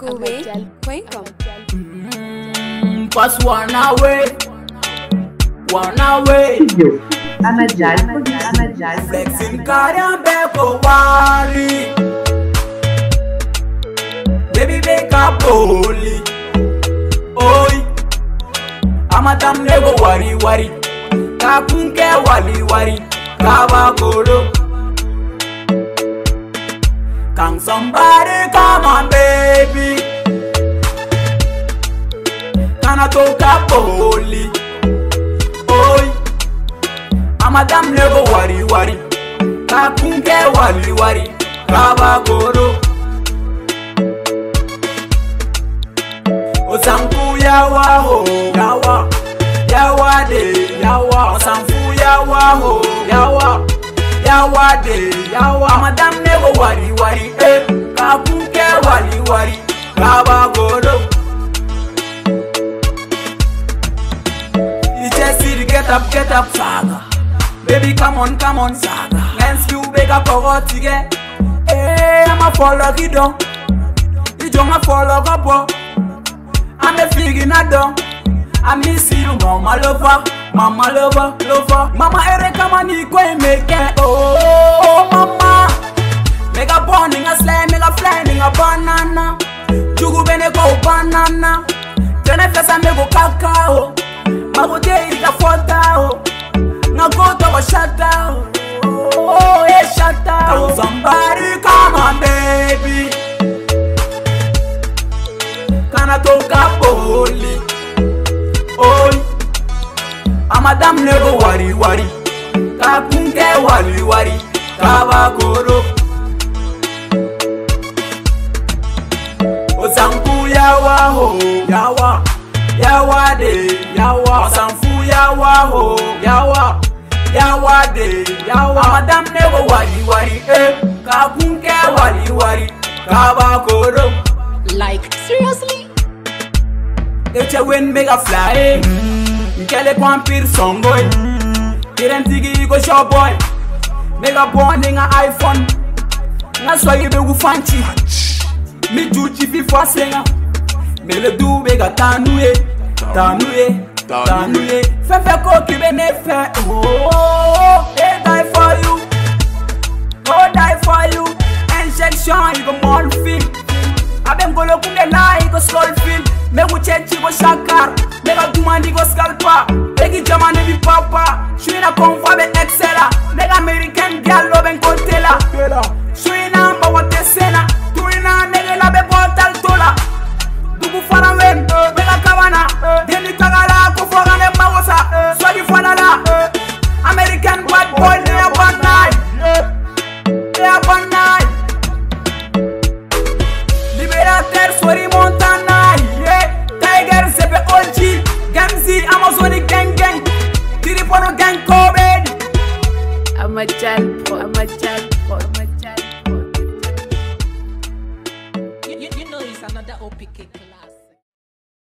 Kubi, welcome. Pass one away. Flexing Kariambeko Wari. Baby make up holy. Oi, Amadam nego wari. Kapunke wari. Kawa goro. Can somebody come on, baby? Can I talk up holy? Oi, Amadam nego wari. Kapunke wari. Kawa goro. Osampu yawa ho, yawa de, Osampu yawa ho, yawa de, Madam nego wari, Kapunke wari, Kaba goro. You just see the get up, saga. Baby, come on, saga. Let's you beg up for what to get. Hey, I'm a follow you down. You don't follow up. I'm a figure not done. I miss you, mama lover. Mama Erika mani kwe make it. Oh, mama. Make a burning a slime, make a flying a banana. Jugu bene go banana. Tenefesa me go kakao. Mago day is a photo. Now go to a shutdown. Oh, a shutdown. Somebody come on, baby. Can I talk up holy? Oi, Amadam nego wari. Kapunke wari. Kawa goro. Osampu yawa ho, yawa de, Osampu yawa ho, yawa de, Amadam nego wari. Kapunke wari. Kawa goro. Like, seriously? If you win, make a fly. Kele kwa pir song boy. Kirentigi go show boy. Make a bonding a iPhone. That's why you be fancy. Me do chippy for singer. Me le do make a tanuye. Fefe koki be ne fe. Oh, they die for you. Oh, die for you. Injection, you go morphine. Abem golo kunde na go skull feel. Me go chenchi go shakar. Me go dumandi go scalpa. Egi jamane bi papa. Shwina konfa be excella. Nega American girl lo ben kotela. Shwina mba wote sena. Tuina nege la be portal tola. Dubu fara wen. Mega kawana. Deni tagala ko fora ne mawosa. Swadi fana la. American bad boy they are bad night. They are bad night. Liberator Sori Montana, yeah. Tiger Sepe Olchi, Gamzi, Amazonic gang. Tiripono gang COVID. I'm a child. You know it's another OPK.